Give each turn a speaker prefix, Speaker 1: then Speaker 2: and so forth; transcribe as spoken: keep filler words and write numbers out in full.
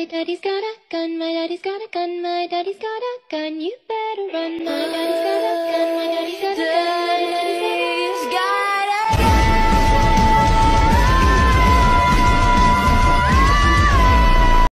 Speaker 1: daddy's got a gun, my daddy's got a gun, my daddy's got a gun, you better run. My daddy's got a gun, my daddy's got a gun, my daddy's